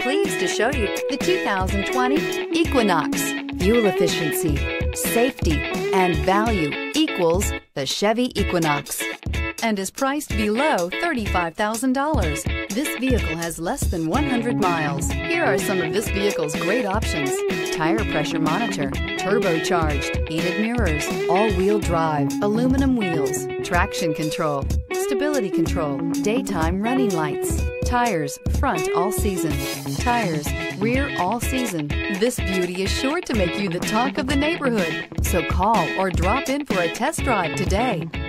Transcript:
pleased to show you the 2020 Equinox. Fuel efficiency, safety, and value equals the Chevy Equinox and is priced below $35,000. This vehicle has less than 100 miles. Here are some of this vehicle's great options: tire pressure monitor, turbocharged, heated mirrors, all-wheel drive, aluminum wheels, traction control, stability control, daytime running lights, tires front all season, tires rear all season. This beauty is sure to make you the talk of the neighborhood. So call or drop in for a test drive today.